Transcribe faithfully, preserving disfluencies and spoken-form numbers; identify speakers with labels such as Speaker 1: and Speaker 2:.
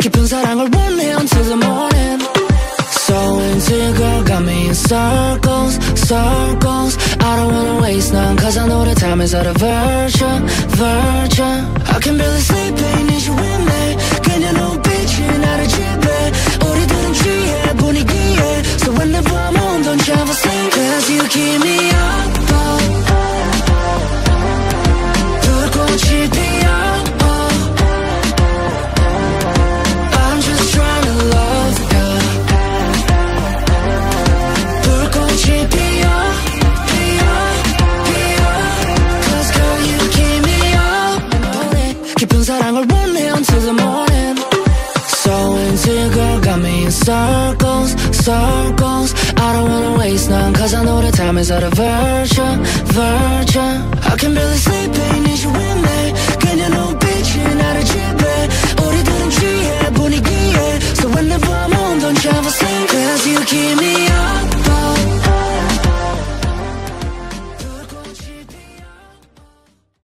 Speaker 1: 깊은 사랑을 원해 until the morning. So into you, girl, got me in circles, circles. I don't wanna waste none, cause I know the time is out of virgin, virgin. I can barely sleep, ain't need you with me. 그냥 눈빛이 나를 지배. 우리들은 취해 분위기에. So whenever I'm home, don't you ever sleep, cause you keep me up. 불꽃이 피어. I'm just trying to love you. 불꽃이 피어, 피어, 피어. Cause girl you keep me up. 깊은 사랑을 원해 until the morning. So into you, girl, got me in circles, circles. I don't wanna waste none, cause I know the time is out of virgin, virgin. I can barely sleep, ain't need you with me. 그냥